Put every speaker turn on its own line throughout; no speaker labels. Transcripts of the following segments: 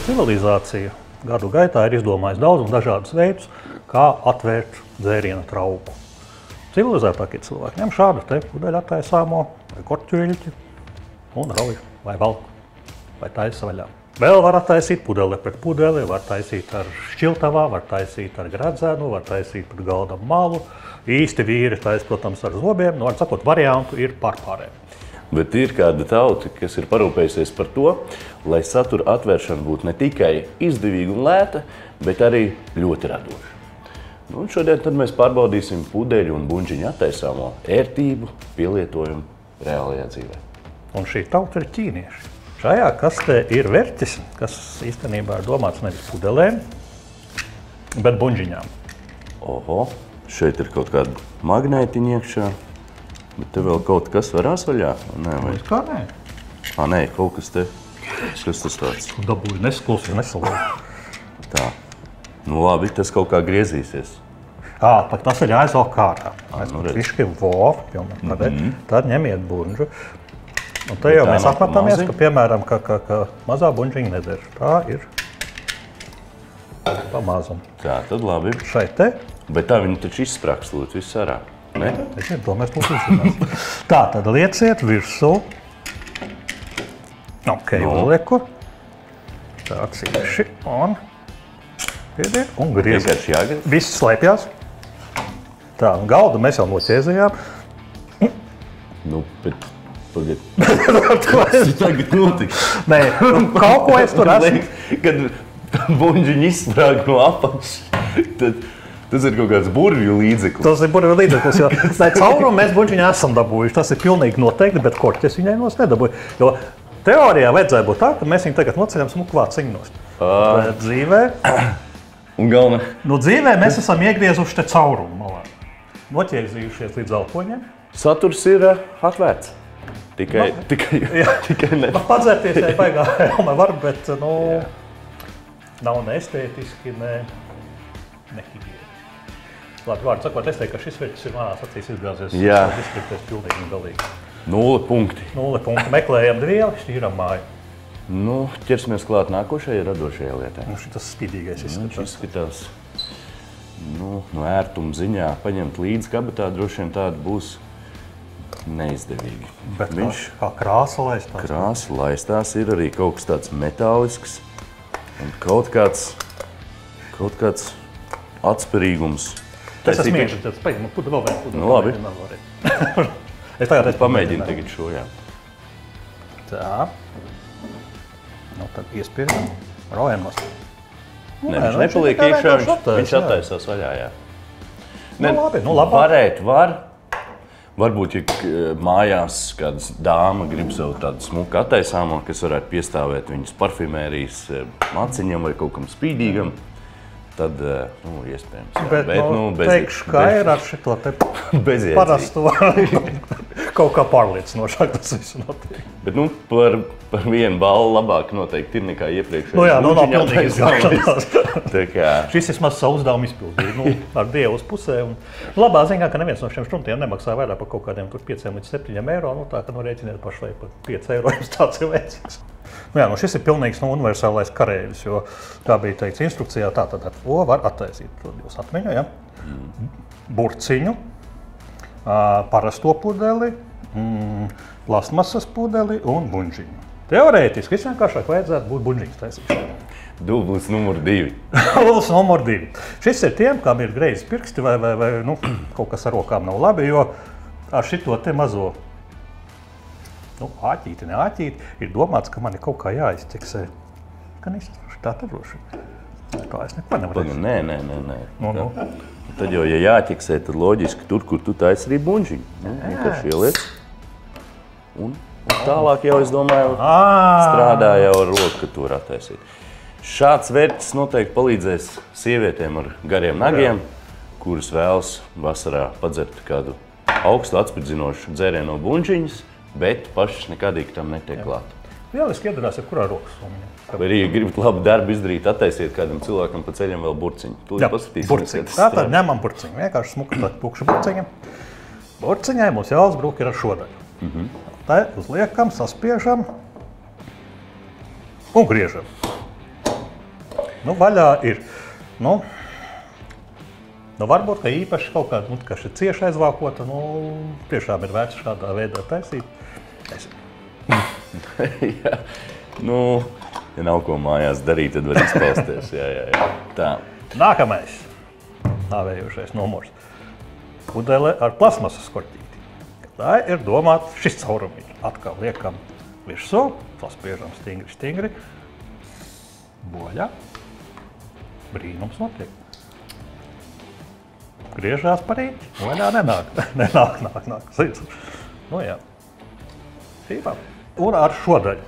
Civilizācija gadu gaitā ir izdomājusi daudz un dažādus veidus, kā atvērt dzēriena trauku. Civilizētākie cilvēki ņem šādu te pudeļu attaisāmo vai korķuļķi un rauj vai valku vai taisa vaļā. Vēl var attaisīt pudeli pret pudeli, var taisīt ar šķiltavā, var taisīt ar gredzenu, var taisīt pret galda malu. Īsti vīri taisa, protams, ar zobiem, var sakot, variantu ir pārpārēm.
Bet ir kāda tauta, kas ir parūpējusies par to, lai satura atvēršana būtu ne tikai izdevīga un lēta, bet arī ļoti radoša. Nu, un šodien tad mēs pārbaudīsim pudeļu un buņģiņu attaisāmo ērtību, pielietojumu reālajā dzīvē.
Un šī tauta ir ķīnieši. Šajā kastē ir verķis, kas īstenībā ir domāts nevis pudelēm, bet buņģiņām.
Oho, šeit ir kaut kāda magnētiņa iekšā. Bet te vēl kaut kas varās vaļā? Nē, vai?
Kā nē?
Nē, kaut kas te. Kas tas tāds?
Dabūju nesklūs, nesalauž.
Tā. Nu labi, tas kaut kā griezīsies.
Tas ir jāizvelk kārtā.
Nu redz.
Višķi vor, tad ņemiet buņģu. Un te jau mēs apmetamies, ka, piemēram, ka mazā buņģiņa neder. Tā ir pa mazumu.
Tā, tad labi.
Šeit te.
Bet tā viņi taču izsprāks lūdzu viss ārā. Ne?
To mēs būs uzzināt. Tā, tad lieciet virsū. Ok, uzlieku. Tā cīši. Un grieziet. Viss slēpjās. Tā, galdu mēs jau noķēzījām.
Nu, bet pagad. Tas tagad notiks.
Nē, kaut ko es tur esmu.
Kad buņģiņi izsprāg no apakšas, tad tas ir kaut kāds burvju līdzeklis.
Tas ir burvju līdzeklis, jo caurumu mēs buņģiņu esam dabūjuši. Tas ir pilnīgi noteikti, bet korķis viņai nos nedabūja. Jo teorijā vajadzēja būt tā, ka mēs viņu tagad noceļam smuku vāciņu nost. Bet dzīvē...
Un galvenā?
Nu dzīvē mēs esam iegriezuši te caurumu malā. Noķēzījušies līdz alpoņiem.
Saturs ir atvērts. Tikai ne.
Padzērties tai baigā jau var, bet nav ne estētiski, ne higiēni. Labi, vārdu sakot, es teiktu, ka šis veķis ir manās acīs izgāzies.
Jā.
Izskatās pilnīgi un galīgi.
0 punkti.
0 punkti. Meklējam dvieli, šķīram māju.
Nu, ķersimies klāt nākošajai radošajai lietai.
Nu, šitas spīdīgais
izskatās. Nu, no ērtuma ziņā paņemt līdzi kabatā droši vien tāda būs neizdevīgi.
Bet kā krāsa laistās?
Krāsa laistās ir arī kaut kas tāds metālisks un kaut kāds atspērīgums.
Es esmu miežu, tad paņem, pudu vēl vien.
Nu, labi.
Es tagad
pamēģinu tagad šo, jā.
Tā. Nu, tad iespējam. Raujamos.
Ne, viņš nepaliek iekšā, viņš attaisās vaļā, jā.
Nu, labi, nu labāk.
Varēt, varbūt, ja mājās kāds dāma grib savu tādu smuku attaisāmo, kas varētu piestāvēt viņas parfimērijas maciņam vai kaut kam spīdīgam, tad, iespējams.
Bet teikšu, kā ir ar šito te parastu kaut kā pārliecinošāk tas visu notiek.
Bet, par vienu ballu labāk noteikti ir nekā iepriekšējais.
Nu jā, nav pilnīgi izgāšanās.
kā...
Šis vismaz savu uzdevumu izpildīja, ar Dievu uz pusē. Un labā ziņā, ka neviens no šiem šruntiem nemaksā vairāk par kaut kādiem 5 līdz 7 eiro. Nu tā, ka rēķiniet pašai par 5 eiro, jums tāds ir vajadzīgs. Nu jā, šis ir pilnīgs universālais kareivis, jo, kā bija teikts instrukcijā, tā tad ar to var attaisīt. Tad jūs atmiņu, ja? Burciņu, parasto pudeli, plastmasas pudeli un buņģiņu. Teorētiski visvienkāršāk vajadzētu būt buņģiņas taisīšanai.
Dublis numur 2.
Dublis numur 2. Šis ir tiem, kam ir greizi pirksti vai kaut kas ar rokām nav labi, jo ar šito te mazo āķīti, ne āķīti, ir domāts, ka man ir kaut kā jāizķeksē. Gan izstāšu tā te droši. Tā es neko nevaru.
Nē. Tad jau, ja jāķeksē, tad loģiski tur, kur tu taisi arī buņģiņu. Vienkārši ieliec. Un tālāk jau, es domāju, strādā jau ar roku, ka tu var attaisīt. Šāds vērķis noteikti palīdzēs sievietēm ar gariem nagiem, kuras vēlas vasarā padzert kādu augstu atspirdzinošu dzērienu no buņģiņas, bet pašas nekādīgi tam netiek klāt.
Lieliski iedarās jebkurā rokas somiņā.
Vai arī, ja gribat labu darbu izdarīt, attaisiet kādam cilvēkam pa ceļam vēl burciņu.
Jā, burciņu. Tātad ņemam burciņu. Vienkārši smuka tāda pukša burciņa. Burciņai mums jāuzbrūk ir ar šo daļu. Tā uzliekam, saspiežam un griežam. Nu, vaļā ir. Nu, varbūt, ka īpaši kaut kāda, kas ir cieši aizvākota, tiešām ir vērts šādā veidā taisīt.
Jā, ja nav ko mājās darīt, tad var izpausties. Jā. Tā.
Nākamais, nāvējušais numurs. Pudele ar plasmasas korķīti. Tā ir domāta šis caurumīgs. Atkal liekam virsū, paspiežam stingri. Boļā. Brīnums notiek. Griežās parīt, vaļā nenāk. Nu jā. Šīpā. Un ar šo daļu.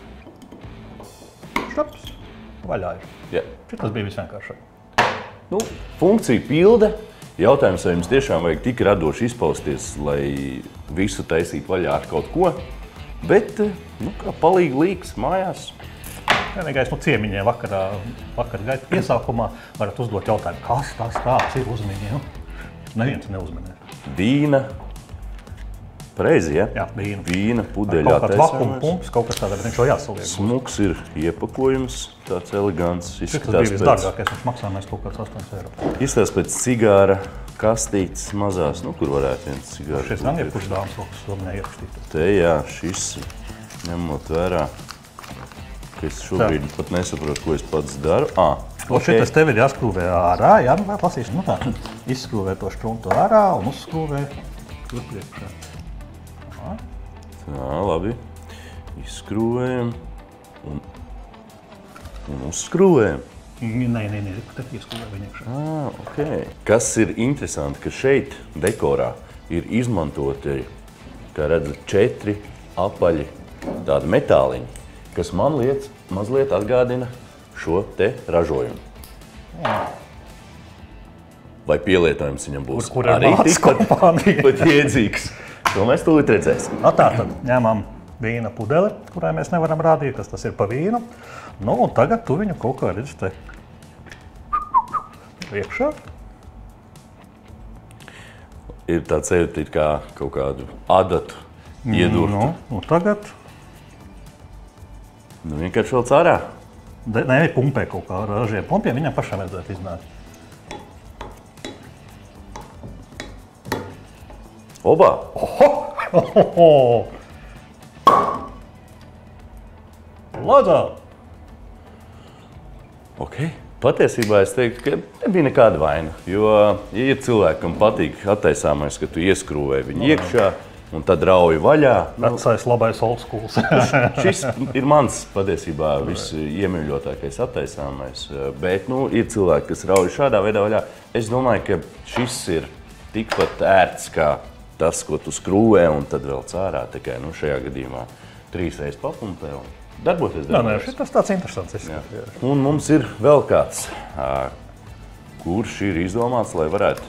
Štaps, vaļā ir.
Jā.
Šitas bija visvienkāršāk.
Funkcija pilda. Jautājums, vai jums tiešām vajag tik radoši izpausties, lai visu taisītu vaļā ar kaut ko. Bet, kā palīgi līks mājās.
Vienīgais ciemiņiem vakar gaita piesākumā varat uzdot jautājumu, kas tas tāds ir uzmini. Neviens neuzminēs.
Vīna. Pareizi, ja?
Jā, vīna.
Vīna, pudeļā
taisāmais. Kaut kāds vakuma pumps, kaut kas tādā, bet viņš jau jāsaliek.
Smuks ir iepakojums, tāds elegants.
Šis bija visdārgākais, viņš maksājumais kaut kāds 8 eiro.
Izskatās pēc cigāra kastītes mazās, kur varētu viens cigārs.
Šis gan ir kurš dāmas kaut kas tomēr ierakstīt.
Te jā, šis ņemot vērā, ka es šobrīd pat nesaprotu, ko es pats daru.
Šitas tev ir jāskrūvē ārā, jā, nu lasīsim, tā. Izskrūvē to štruntu ārā un uzskrūvē tur priekšā.
Tā, labi. Izskrūvējam un uzskrūvējam.
Nē, tad ieskrūvē viņa iekšā.
Okay. Kas ir interesanti, ka šeit dekorā ir izmantoti, kā redzat, 4 apaļi tādi metāliņi, kas man mazliet atgādina šo te ražojumu. Vai pielietojums viņam būs arī tikpat iedzīgs? To mēs tūlīt redzēsim.
Tātad ņemam vīna pudeli, kurai mēs nevaram rādīt, kas tas ir pa vīnu. Un tagad tu viņu kaut kā redzi te iekšā.
Ir tāds sajūta, kā kaut kādu adatu iedurtu.
Tagad?
Vienkārši vēl cārā.
Nē, pumpē kaut kā ar ražiem pumpiem, viņam pašam vajadzētu iznākt.
Oba!
Lādzā!
Patiesībā es teiktu, ka nebija nekāda vaina, jo, ja ir cilvēkam patīk attaisāmais, ka tu ieskrūvē viņu iekšā un tad rauj vaļā.
Vecais labais old schools.
Šis ir mans patiesībā visiemīļotākais attaisāmais, bet, ir cilvēki, kas rauj šādā veidā vaļā. Es domāju, ka šis ir tikpat ērts kā tas, ko tu skrūvē un tad vēl cārā, tikai šajā gadījumā 3 reizes papumpē un darboties.
Tas tāds interesants izskatījās.
Un mums ir vēl kāds, kurš ir izdomāts, lai varētu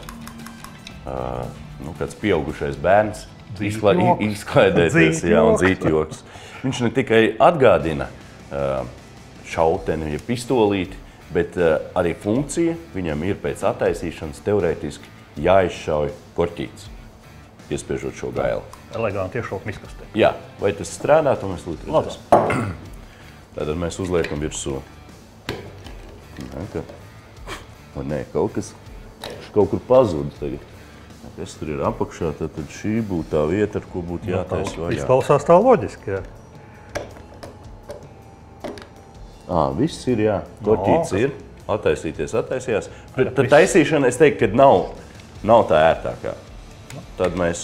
kāds pieaugušais bērns izklaidēties un dzītjoks. Viņš ne tikai atgādina šauteni, ja pistolīti, bet arī funkcija viņam ir pēc attaisīšanas teorētiski jāizšauj korķītis. Iespiežot šo gaili.
Eleganti iešaukt miskastē.
Jā, vai tas strādā, to mēs lūdzu redzēsim. Tātad mēs uzliekam virsū. Nē, kaut kas kaut kur pazūd tagad. Kas tur ir apakšā, tad šī būtu tā vieta, ar ko būtu jātaisa vaļā.
Izklausās tā loģiski, jā.
Viss ir, jā. Korķītis ir. Attaisījās. Tad taisīšana, es teiktu, ka nav tā ērtākā. Tad mēs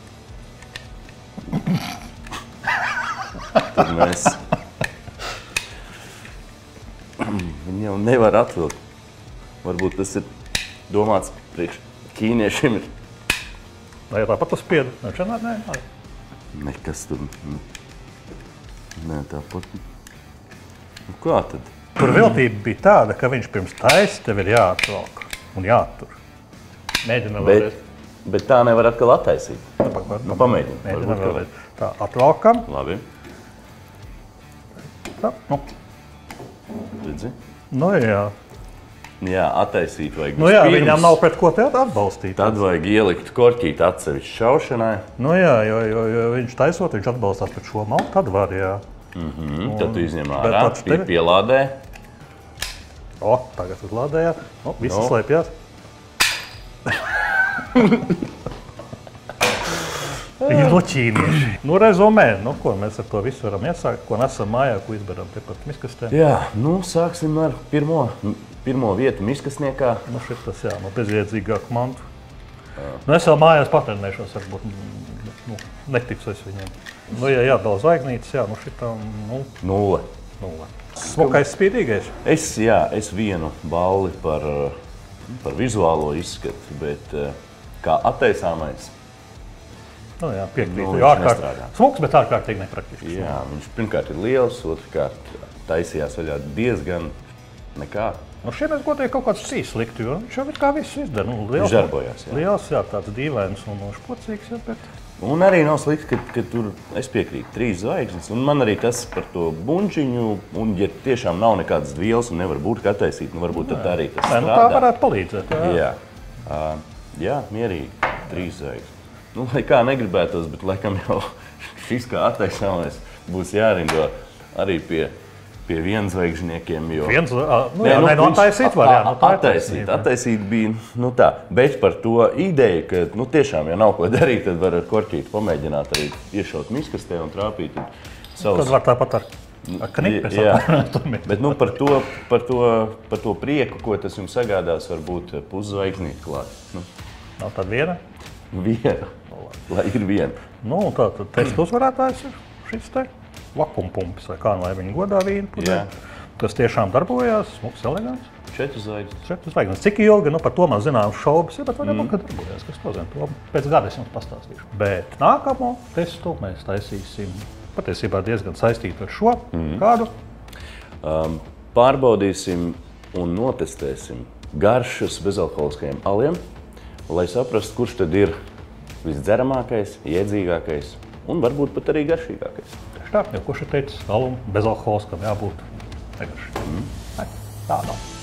Viņi jau nevar atvilkt. Varbūt tas ir domāts priekš ķīniešiem.
Vai tāpat uz spiedu? Nē.
Nekas tur. Nē, tāpat. Kā tad?
Tur veltība bija tāda, ka viņš pirms taisa tev ir jāatvelk un jāattur. Mēģinām vēlreiz.
Bet tā nevar atkal attaisīt. Pamēģinām.
Mēģinām vēlreiz. Tā, atvelkam.
Labi.
Tā,
Redzi?
Jā.
Jā, attaisīt vajag.
Viņam nav pret ko te atbalstīt.
Tad vajag ielikt korķīti atsevišķi šaušanai.
Jo viņš taisot, viņš atbalstās pret šo malu, tad var, jā.
Tad tu izņem ārā, pielādē.
O, tagad uzlādējāt. O, visi slēpjās. Ķīnieši. Nu, rezumē, ko mēs ar to visu varam iesākt, ko nesam mājā, ko izberam tepat miskastē.
Jā, sāksim ar pirmo vietu miskastniekā.
Nu, šitas, jā, bezjēdzīgāku mantu. Es vēl mājās patrenēšos, varbūt netiks es viņiem. Nu, ja jādala zvaigznītes, jā, šitam,
0.
Smokais spīdīgais?
Es vienu balli par vizuālo izskatu, bet kā attaisāmais.
Nu jā, piekrītu. Smuks, bet ārkārtīgi nepraktisks.
Jā, viņš pirmkārt ir liels, otrkārt taisījās vaļā diezgan nekā.
Nu šiem es godēju kaut kāds 3 liktu, jo viņš jau ir kā visu izdara.
Viņš darbojās, jā.
Liels, jā, tāds dīvains un špocīgs, jā, bet...
Un arī nav slikti, ka tur es piekrītu 3 zvaigznes. Un man arī tas par to bunčiņu, un ja tiešām nav nekādas vielas un nevar būt kā taisīt, varbūt tad arī tas strādā.
Tā varētu palīdzēt, jā.
Jā, mierīgi, 3 zvaigznes. Lai kā negribētos, bet laikam jau šis kā attaisāmais būs jārindo arī pie vienzvaigžniekiem, jo...
Attaisīt var, jā.
Attaisīt bija, tā. Bet par to ideju, ka, tiešām, ja nav ko darīt, tad var ar korķīti pamēģināt arī iešaut miskastē un trāpīt.
Tad var tāpat ar knipes.
Jā, bet par to prieku, ko tas jums sagādās, varbūt puszvaigznīt klāt.
Nav tāda viena?
Viena. Lai ir viena.
Tātad testu uzvarētājs ir šis te vakuumpumpis, vai kā lai viņi godā vīnu pudē. Tas tiešām darbojās, smuks, elegants.
4 zvaigznes.
4 zvaigznes. Cik ilgi, par to man zināms šaubas, bet varbūt, ka darbojās, kas to zina. To pēc gada es jums pastāstīšu. Bet nākamo testu mēs taisīsim patiesībā diezgan saistītu ar šo. Kādu?
Pārbaudīsim un notestēsim garšas bezalkoholiskajiem aliem, lai saprastu, kurš tad ir visdzeramākais, iedzīgākais un varbūt pat arī garšīgākais.
Tieši tā, jo kurš ir teicis, alum bezalkoholiskam jābūt negaršīgam. Tā nav.